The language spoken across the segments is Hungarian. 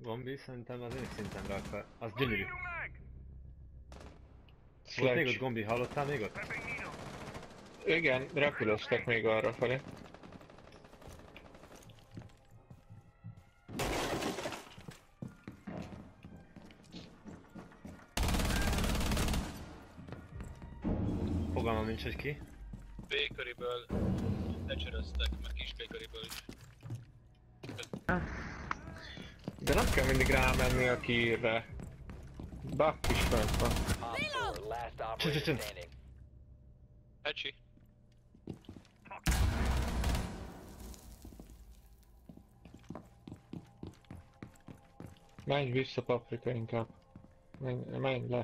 Gombi szerintem az én szintemre akar. Az gyönyörű. Volt még ott Gombi, hallottál még ott? Igen, repülöztek még arra felé. Fogalmam nincs, hogy ki. B-köriből lecsöröztek, meg kis B-köriből is. De nem kell mindig rámenni a kiírre. Buck is fent van. Ecsi. Menj vissza, Paprika, inkább. Menj le.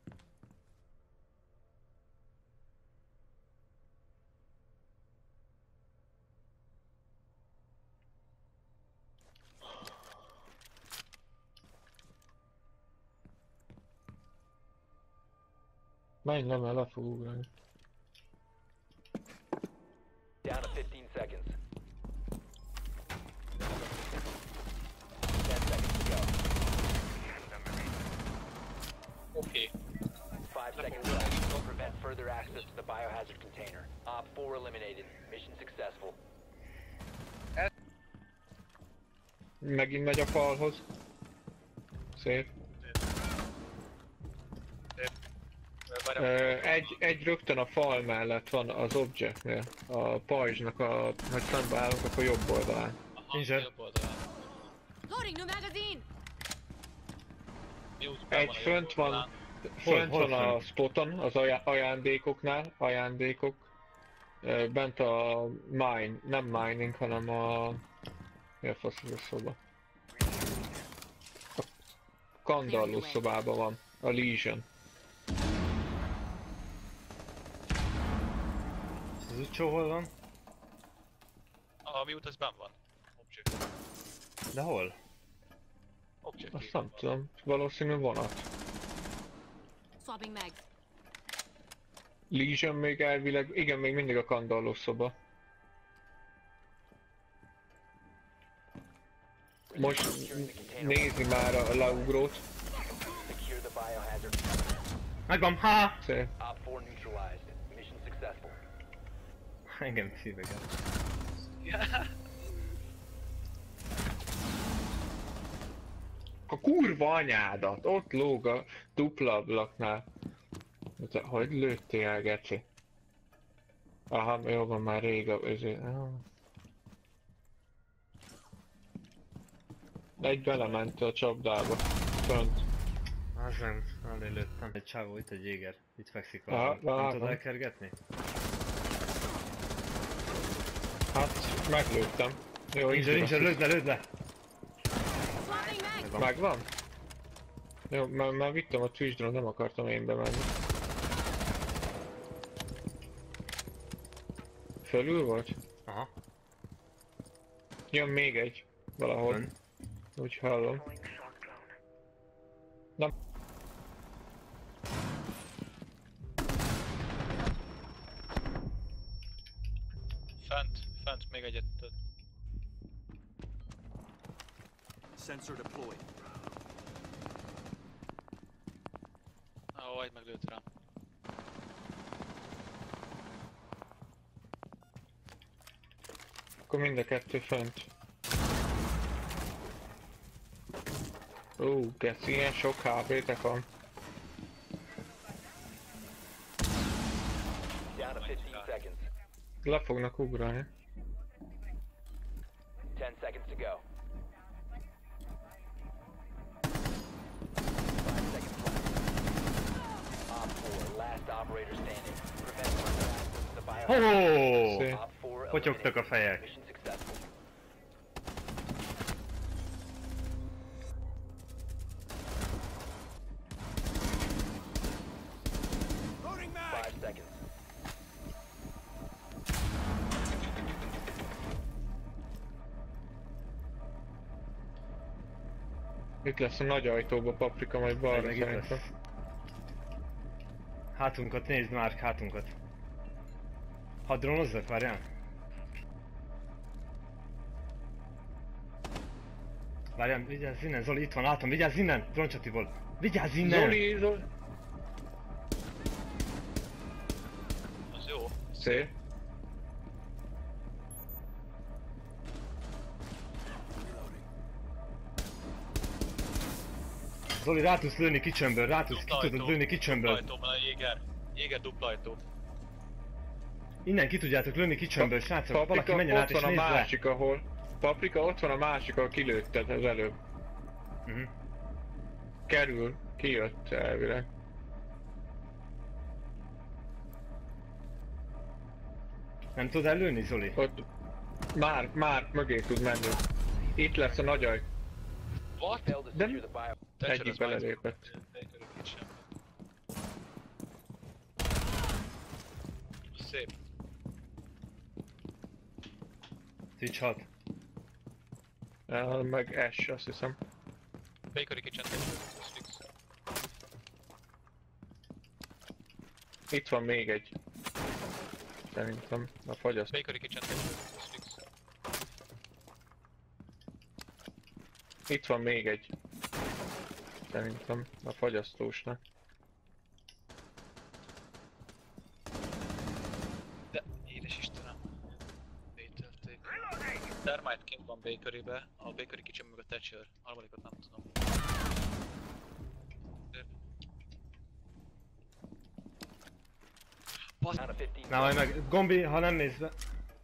Menj le, mert le fog ugrani. Down to 15 seconds. 10 seconds to go. Oké. 5 seconds left. Will prevent further access to the biohazard container. Op 4 eliminated. Mission successful. Megint megy a falhoz. Szép. Egy rögtön a fal mellett van az objectnél. A pajzsnak a... Ha szembe állunk, akkor jobb oldalán. Nincs. Loading new magazine. Egy fönt van... Fönt van a spoton, az ajándékoknál. Ajándékok. Bent a mine, nem mining, hanem a... Mi a fasz az a szoba? A kandalló szobában van. A Legion. Az utcsó hol van? A miút az benn van. Object. De hol? Object. Azt nem tudom, valószínű vonat. Swapping mags. Legion még elvileg, igen, még mindig a kandalló szoba. Most nézi már a leugrót. Secure the biohazard. Megvan, ha! Szép. Op 4 neutralized. Mission successful. Engem szívegel. A kurva anyádat, ott lóg a dupla ablaknál. Hogy lőttél el, geci? Aha, jó van, már rég a... Egy belement a csapdába. Fönt. Az nem, lőttem. Egy csávó, itt egy jéger. Itt fekszik Aha, valahol. Nem tudod elkergetni? Hát, meglőttem. Jó, Nincs, lőd le! Swapping mags. Megvan? Jó, már vittem a Twitch drone, nem akartam én bemenni. Fölül volt? Aha. Jön még egy. Valahol. Ön. Úgy hallom. Nem. Fent még egyet. Sensor deployed. Ó, egy meglőtt rám. Akkor mind a kettő fönt. Ó, geci, ilyen sok HP-tek van. Down to 15 seconds. Le fognak ugrani. 10 seconds to go. 5 seconds left. Op 4, last operator standing. Prevent further access to the biohazard. Szép. Op 4 Potyogtak a fejek. Mission successful. Loading mag! 5 seconds. Itt lesz a nagy ajtóba, Paprika, majd balra Meg itt szerintem. lesz. Hátunkat nézd már, hátunkat. Ha drónozzak, várjál. Várjál, vigyázz innen, Zoli, itt van, látom, vigyázz innen! Droncsatiból! Vigyázz innen! Zoli! Az jó. Szép. Zoli, rá tudsz lőni kicsömből, ki tudod lőni kicsömből. Dupla ajtó van a Jéger. Jéger dupla ajtó. Innen ki tudjátok lőni kicsömből, srácok, valaki menjen át és ott van nézd a le! másik, ahol... Paprika, ott van a másik, ahol kilőtted az előbb. Kerül, kijött elvileg. Nem tudod ellőni, Zoli? Ott... Már mögé tud menni. Itt lesz a nagy aj. What? Failed to De- secure the bio. Thatcher Egyik az majd- belelépett. Bakery Kitchen. Szép. Twitch 6. Meg Ash, azt hiszem. Bakery Kitchen. Ez fix. Itt van még egy. Szerintem. A fagyaszt. Bakery Kitchen. Ez fix. Itt van még egy. Szerintem. A fagyasztósnak. De, édes Istenem. Vételték. Termite kint van Bakerybe, a Bakery Kitchen meg a Thatcher. Harmadikat nem tudom. Down to 15 Na majd meg, Gombi, ha nem mész be...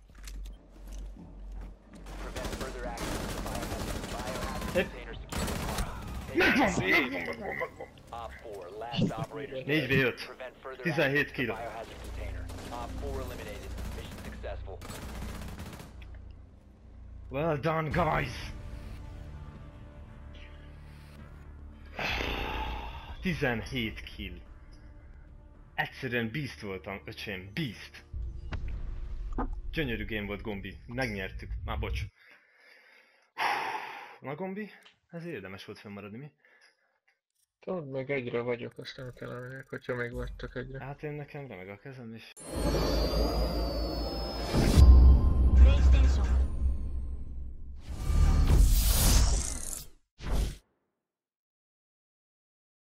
prevent further access to the biohazard Yep. container security. Op 4, last operator. 4v5. Prevent further 17 access to the kill. biohazard container. Op 4 eliminated. Mission successful. Well done, guys! 17 kill. Egyszerűen beast voltam, öcsém, beast. Gyönyörű game volt, Gombi. Megnyertük. Már bocs. Na, Gombi? Ez érdemes volt fennmaradni, mi? Tudod, meg egyre vagyok, aztán kellene, hogyha még vagytok egyre. Hát én nekem remeg a kezem is.